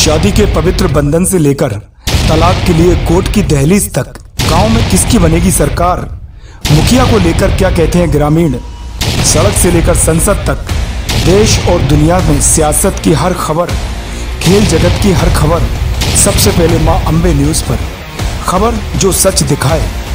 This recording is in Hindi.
शादी के पवित्र बंधन से लेकर तलाक के लिए कोर्ट की दहलीज तक गांव में किसकी बनेगी सरकार। मुखिया को लेकर क्या कहते हैं ग्रामीण। सड़क से लेकर संसद तक देश और दुनिया में सियासत की हर खबर, खेल जगत की हर खबर सबसे पहले मां अंबे न्यूज पर। खबर जो सच दिखाए।